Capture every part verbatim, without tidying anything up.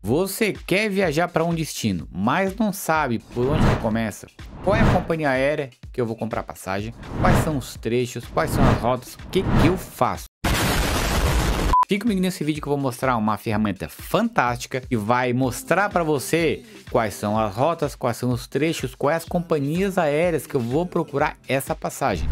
Você quer viajar para um destino, mas não sabe por onde que começa? Qual é a companhia aérea que eu vou comprar passagem? Quais são os trechos? Quais são as rotas? O que que eu faço? Fica comigo nesse vídeo que eu vou mostrar uma ferramenta fantástica que vai mostrar para você quais são as rotas, quais são os trechos, quais as companhias aéreas que eu vou procurar essa passagem.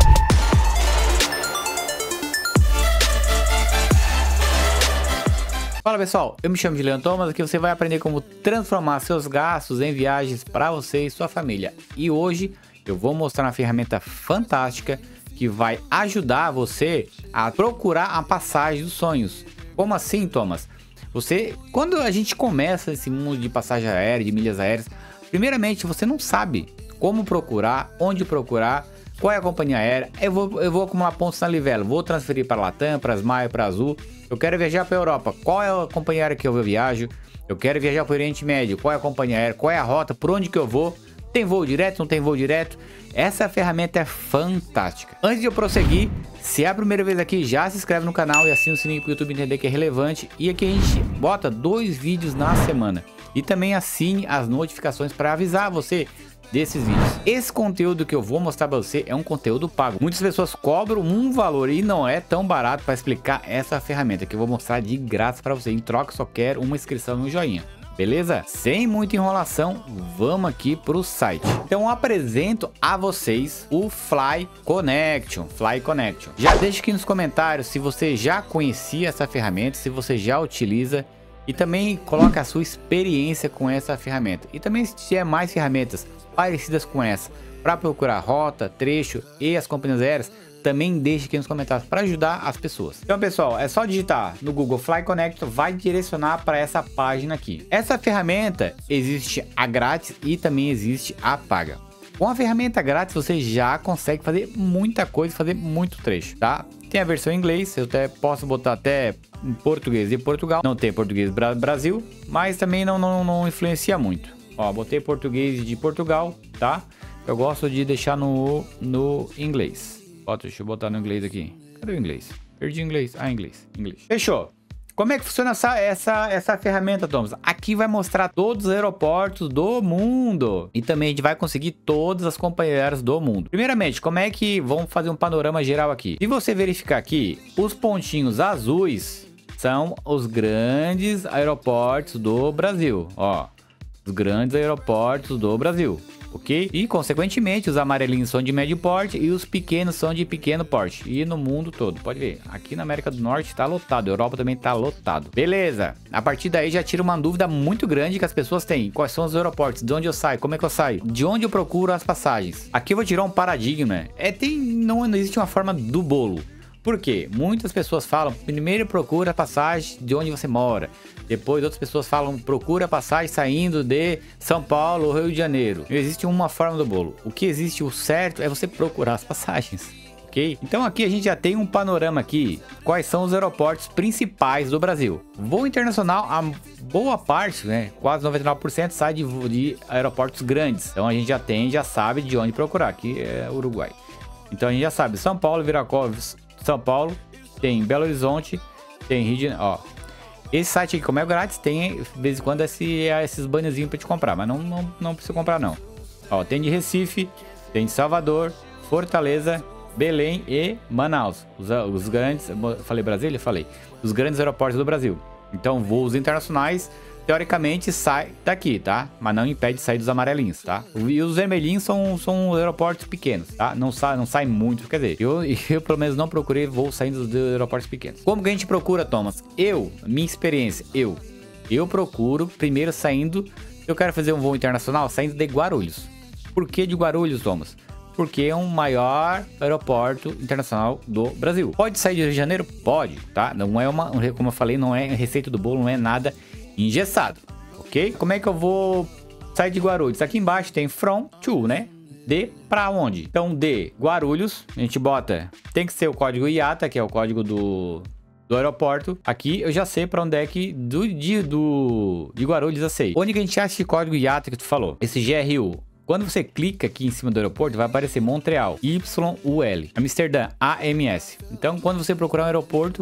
Fala pessoal, eu me chamo Juliano Thomas, aqui você vai aprender como transformar seus gastos em viagens para você e sua família. E hoje eu vou mostrar uma ferramenta fantástica que vai ajudar você a procurar a passagem dos sonhos. Como assim, Thomas? Você, quando a gente começa esse mundo de passagem aérea, de milhas aéreas, primeiramente você não sabe como procurar, onde procurar, qual é a companhia aérea. Eu vou, eu vou acumular pontos na Livelo, vou transferir para a Latam, para a Smile, para a Azul. Eu quero viajar para a Europa, qual é a companhia aérea que eu viajo? Eu quero viajar para o Oriente Médio, qual é a companhia aérea? Qual é a rota? Por onde que eu vou? Tem voo direto? Não tem voo direto? Essa ferramenta é fantástica. Antes de eu prosseguir, se é a primeira vez aqui, já se inscreve no canal e assina o sininho para o YouTube entender que é relevante. E aqui a gente bota dois vídeos na semana. E também assine as notificações para avisar você desses vídeos. Esse conteúdo que eu vou mostrar para você é um conteúdo pago. Muitas pessoas cobram um valor e não é tão barato para explicar essa ferramenta que eu vou mostrar de graça para você. Em troca, só quero uma inscrição e um joinha. Beleza? Sem muita enrolação, vamos aqui para o site. Então eu apresento a vocês o Fly Connection. Fly Connection. Já deixa aqui nos comentários se você já conhecia essa ferramenta, se você já utiliza. E também coloca a sua experiência com essa ferramenta. E também se tiver mais ferramentas parecidas com essa para procurar rota, trecho e as companhias aéreas, também deixe aqui nos comentários para ajudar as pessoas. Então pessoal, é só digitar no Google Fly Connection, vai direcionar para essa página aqui. Essa ferramenta existe a grátis e também existe a paga. Com a ferramenta grátis você já consegue fazer muita coisa, fazer muito trecho, tá? Tem a versão em inglês, eu até posso botar até em português de Portugal. Não tem português Bra Brasil, mas também não, não, não influencia muito. Ó, botei português de Portugal, tá? Eu gosto de deixar no, no inglês. Ó, deixa eu botar no inglês aqui. Cadê o inglês? Perdi o inglês. Ah, inglês. inglês. Fechou. Como é que funciona essa, essa, essa ferramenta, Thomas? Aqui vai mostrar todos os aeroportos do mundo. E também a gente vai conseguir todas as companhias aéreas do mundo. Primeiramente, como é que... Vamos fazer um panorama geral aqui. Se você verificar aqui, os pontinhos azuis são os grandes aeroportos do Brasil. Ó, os grandes aeroportos do Brasil. Ok? E, consequentemente, os amarelinhos são de médio porte e os pequenos são de pequeno porte. E no mundo todo, pode ver. Aqui na América do Norte está lotado, a Europa também está lotado. Beleza. A partir daí já tira uma dúvida muito grande que as pessoas têm. Quais são os aeroportos? De onde eu saio? Como é que eu saio? De onde eu procuro as passagens? Aqui eu vou tirar um paradigma. É, tem, não, não existe uma forma do bolo. Por quê? Muitas pessoas falam, primeiro procura a passagem de onde você mora. Depois outras pessoas falam, procura a passagem saindo de São Paulo ou Rio de Janeiro. Não existe uma forma do bolo. O que existe, o certo, é você procurar as passagens. Ok? Então aqui a gente já tem um panorama aqui. Quais são os aeroportos principais do Brasil? Voo internacional, a boa parte, né? Quase noventa e nove por cento sai de, de aeroportos grandes. Então a gente já tem, já sabe de onde procurar. Aqui é Uruguai. Então a gente já sabe, São Paulo, Viracopos, São Paulo, tem Belo Horizonte, tem Rio de Janeiro, ó. Esse site aqui, como é grátis, tem de vez em quando esse, esses bannerzinhos pra te comprar, mas não, não, não precisa comprar não. Ó, tem de Recife, tem de Salvador, Fortaleza, Belém e Manaus. Os, os grandes, falei Brasília? Falei. Os grandes aeroportos do Brasil. Então, voos internacionais, teoricamente, sai daqui, tá? Mas não impede de sair dos amarelinhos, tá? E os vermelhinhos são, são aeroportos pequenos, tá? Não sai, não sai muito, quer dizer, eu, eu pelo menos não procurei voo saindo dos aeroportos pequenos. Como que a gente procura, Thomas? Eu, minha experiência, eu, eu procuro primeiro saindo, eu quero fazer um voo internacional saindo de Guarulhos. Por que de Guarulhos, Thomas? Porque é o maior aeroporto internacional do Brasil. Pode sair de Rio de Janeiro? Pode, tá? Não é uma, como eu falei, não é receita do bolo, não é nada engessado, ok? Como é que eu vou sair de Guarulhos? Aqui embaixo tem from to, né? De pra onde? Então, de Guarulhos, a gente bota, tem que ser o código I A T A, que é o código do, do aeroporto. Aqui eu já sei pra onde é que do, de, do, de Guarulhos eu sei. Onde que a gente acha esse código I A T A que tu falou? Esse G R U. Quando você clica aqui em cima do aeroporto, vai aparecer Montreal, Y U L. Amsterdã, A M S. Então, quando você procurar um aeroporto,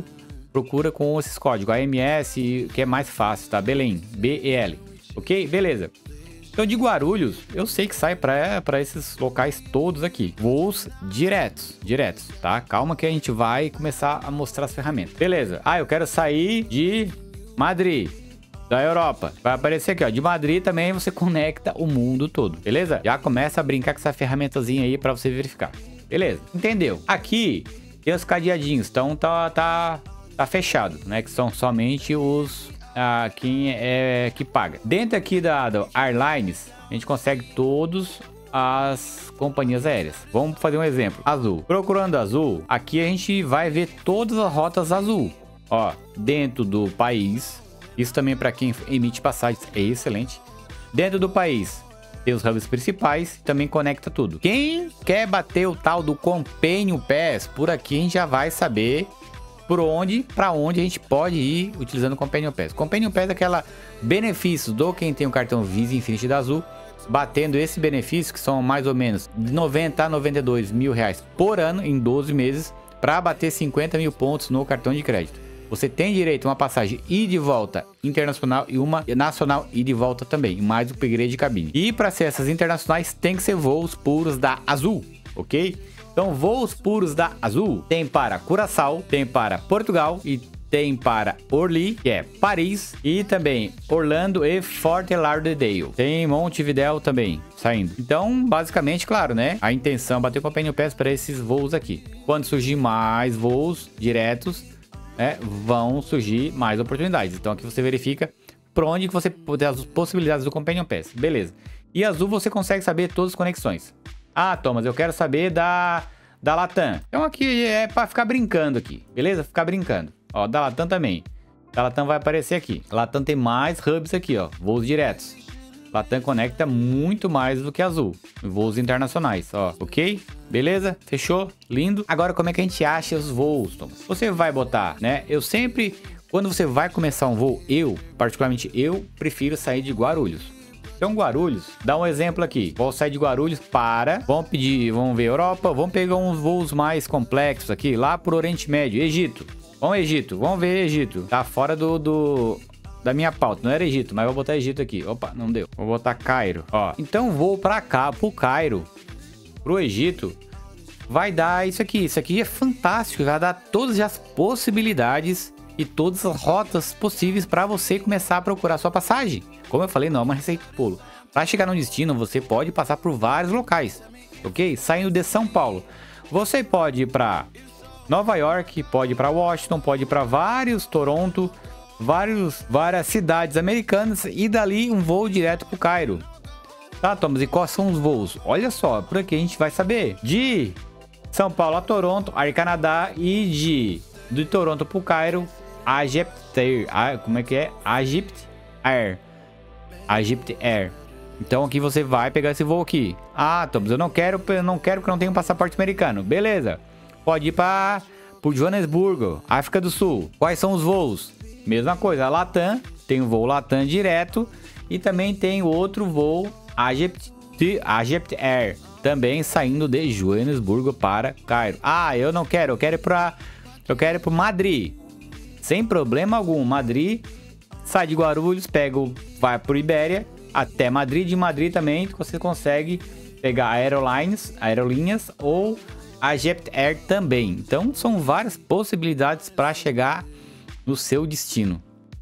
procura com esses códigos, A M S, que é mais fácil, tá? Belém, B E L, ok? Beleza. Então, de Guarulhos, eu sei que sai para esses locais todos aqui. Voos diretos, diretos, tá? Calma que a gente vai começar a mostrar as ferramentas. Beleza. Ah, eu quero sair de Madrid, da Europa. Vai aparecer aqui, ó. De Madrid também você conecta o mundo todo, beleza? Já começa a brincar com essa ferramentazinha aí para você verificar. Beleza, entendeu? Aqui tem os cadeadinhos, então tá, tá, tá fechado, né? Que são somente os... Ah, quem é que paga. Dentro aqui da, da Airlines, a gente consegue todas as companhias aéreas. Vamos fazer um exemplo. Azul. Procurando Azul, aqui a gente vai ver todas as rotas Azul. Ó, dentro do país. Isso também para quem emite passagens é excelente. Dentro do país, tem os hubs principais, também conecta tudo. Quem quer bater o tal do Companion Pass, por aqui a gente já vai saber por onde, para onde a gente pode ir utilizando o Companion Pass. Companion Pass é aquela benefício do quem tem o cartão Visa Infinity da Azul, batendo esse benefício, que são mais ou menos de noventa a noventa e dois mil reais por ano, em doze meses, para bater cinquenta mil pontos no cartão de crédito. Você tem direito a uma passagem ida e de volta internacional e uma nacional ida e de volta também, mais o upgrade de cabine. E para ser essas internacionais, tem que ser voos puros da Azul, ok? Então, voos puros da Azul tem para Curaçao, tem para Portugal e tem para Orly, que é Paris, e também Orlando e Fort Lauderdale. Tem Montevidéu também saindo. Então, basicamente, claro, né? A intenção é bater o Companion Pass para esses voos aqui. Quando surgir mais voos diretos, né, vão surgir mais oportunidades. Então, aqui você verifica por onde que você tem as possibilidades do Companion Pass. Beleza. E Azul você consegue saber todas as conexões. Ah, Thomas, eu quero saber da, da Latam. Então aqui é para ficar brincando aqui, beleza? Ficar brincando. Ó, da Latam também. Da Latam vai aparecer aqui. Latam tem mais hubs aqui, ó, voos diretos. Latam conecta muito mais do que Azul, voos internacionais, ó, ok? Beleza? Fechou? Lindo. Agora, como é que a gente acha os voos, Thomas? Você vai botar, né? Eu sempre, quando você vai começar um voo, eu, particularmente eu, prefiro sair de Guarulhos. Então, Guarulhos, dá um exemplo aqui. Vou sair de Guarulhos para... Vamos pedir, vamos ver Europa. Vamos pegar uns voos mais complexos aqui, lá pro Oriente Médio, Egito. Vamos Egito, vamos ver Egito. Tá fora do, do da minha pauta. Não era Egito, mas vou botar Egito aqui. Opa, não deu. Vou botar Cairo, ó. Então, vou pra cá, pro Cairo, pro Egito. Vai dar isso aqui. Isso aqui é fantástico. Vai dar todas as possibilidades e todas as rotas possíveis para você começar a procurar sua passagem. Como eu falei, não é uma receita de bolo. Para chegar no destino, você pode passar por vários locais, ok? Saindo de São Paulo, você pode ir para Nova York, pode ir para Washington, pode ir para vários, Toronto, vários, várias cidades americanas e dali um voo direto para o Cairo. Tá, Thomas, e quais são os voos? Olha só, por aqui a gente vai saber. De São Paulo a Toronto, Air Canada, e de, de Toronto para o Cairo, Egypt Air, como é que é? Egypt Air. Egypt Air. Então aqui você vai pegar esse voo aqui. Ah, Thomas, eu não quero, eu não quero porque eu não tenho passaporte americano. Beleza. Pode ir para o Joanesburgo, África do Sul. Quais são os voos? Mesma coisa, a Latam, tem o voo Latam direto e também tem outro voo Egypt, Egypt Air, também saindo de Joanesburgo para Cairo. Ah, eu não quero, eu quero ir para eu quero ir para Madrid. Sem problema algum, Madrid, sai de Guarulhos, pega o, vai para Ibéria até Madrid. De Madrid também você consegue pegar aerolines, aerolinhas ou a Egypt Air também. Então são várias possibilidades para chegar no seu destino.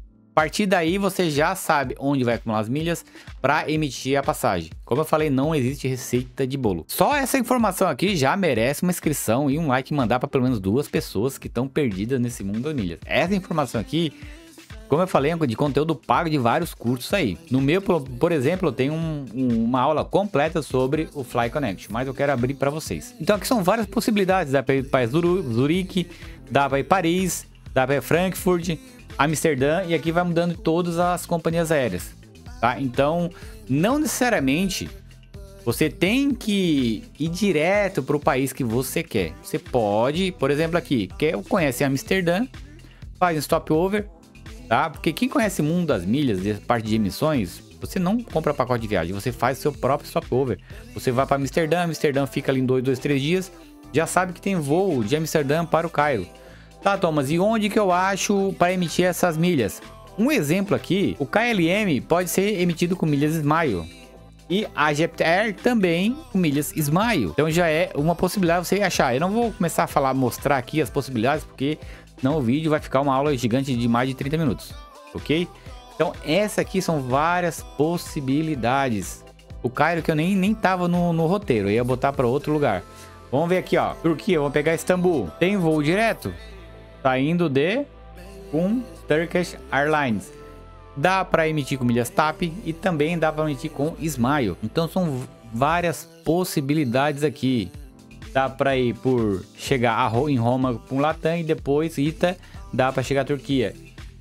A partir daí você já sabe onde vai acumular as milhas para emitir a passagem. Como eu falei, não existe receita de bolo. Só essa informação aqui já merece uma inscrição e um like, mandar para pelo menos duas pessoas que estão perdidas nesse mundo das milhas. Essa informação aqui, como eu falei, é de conteúdo pago de vários cursos aí. No meu, por exemplo, eu tenho um, um, uma aula completa sobre o Fly Connect, mas eu quero abrir para vocês. Então aqui são várias possibilidades. Dá para ir para Zurique, dá para ir Paris, dá para ir Frankfurt, Amsterdã, e aqui vai mudando todas as companhias aéreas, tá? Então, não necessariamente você tem que ir direto para o país que você quer. Você pode, por exemplo, aqui, quer conhece Amsterdã, faz um stopover, tá? Porque quem conhece o mundo das milhas, de parte de emissões, você não compra pacote de viagem, você faz seu próprio stopover. Você vai para Amsterdã, Amsterdã fica ali em dois, dois, três dias, já sabe que tem voo de Amsterdã para o Cairo. Tá, Thomas, e onde que eu acho para emitir essas milhas? Um exemplo aqui, o K L M pode ser emitido com milhas Smile. E a Egypt Air também com milhas Smile. Então já é uma possibilidade você achar. Eu não vou começar a falar, mostrar aqui as possibilidades, porque não o vídeo vai ficar uma aula gigante de mais de trinta minutos. Ok? Então essa aqui são várias possibilidades. O Cairo que eu nem, nem tava no, no roteiro, eu ia botar para outro lugar. Vamos ver aqui, ó. Turquia, vamos pegar Istambul. Tem voo direto? Saindo de com Turkish Airlines. Dá para emitir com milhas T A P e também dá para emitir com Smile. Então são várias possibilidades aqui. Dá para ir por chegar a, em Roma com Latam e depois Ita dá para chegar à Turquia.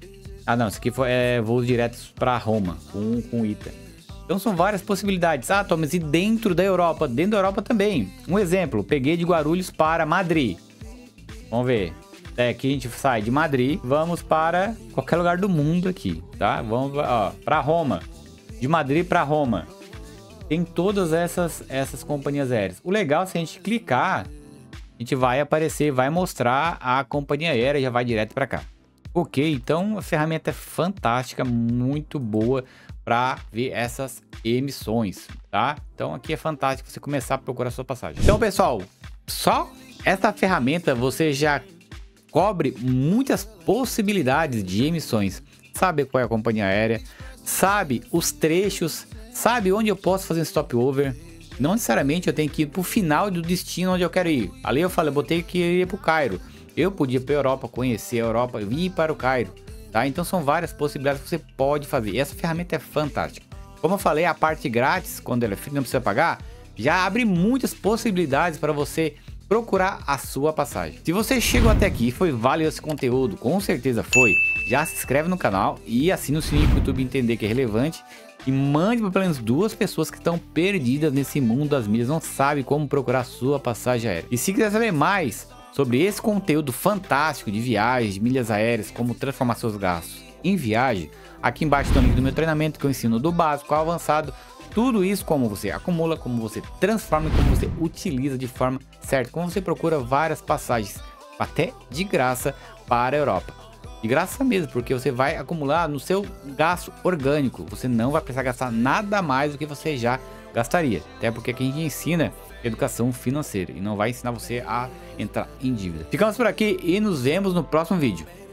Ah não, isso aqui foi é, voos diretos para Roma com, com Ita. Então são várias possibilidades. Ah, Thomas, e dentro da Europa? Dentro da Europa também. Um exemplo, peguei de Guarulhos para Madrid. Vamos ver. É, aqui a gente sai de Madrid, vamos para qualquer lugar do mundo aqui, tá? Vamos para Roma. De Madrid para Roma. Tem todas essas, essas companhias aéreas. O legal, se a gente clicar, a gente vai aparecer, vai mostrar a companhia aérea e já vai direto para cá. Ok, então a ferramenta é fantástica, muito boa para ver essas emissões, tá? Então aqui é fantástico você começar a procurar sua passagem. Então, pessoal, só essa ferramenta você já cobre muitas possibilidades de emissões. Sabe qual é a companhia aérea, sabe os trechos, sabe onde eu posso fazer um stopover. Não necessariamente eu tenho que ir para o final do destino onde eu quero ir. Ali eu falei, eu botei que ir para o Cairo. Eu podia ir para a Europa, conhecer a Europa, vir para o Cairo, tá? Então são várias possibilidades que você pode fazer. E essa ferramenta é fantástica. Como eu falei, a parte grátis, quando ela é free, não precisa pagar, já abre muitas possibilidades para você procurar a sua passagem. Se você chegou até aqui e foi válido esse conteúdo, com certeza foi, já se inscreve no canal e assina o sininho para o YouTube entender que é relevante e mande para pelo menos duas pessoas que estão perdidas nesse mundo das milhas, não sabe como procurar a sua passagem aérea. E se quiser saber mais sobre esse conteúdo fantástico de viagens, de milhas aéreas, como transformar seus gastos em viagem, aqui embaixo tem o link do meu treinamento que eu ensino do básico ao avançado. Tudo isso, como você acumula, como você transforma e como você utiliza de forma certa. Como você procura várias passagens, até de graça, para a Europa. De graça mesmo, porque você vai acumular no seu gasto orgânico. Você não vai precisar gastar nada mais do que você já gastaria. Até porque aqui a gente ensina educação financeira e não vai ensinar você a entrar em dívida. Ficamos por aqui e nos vemos no próximo vídeo.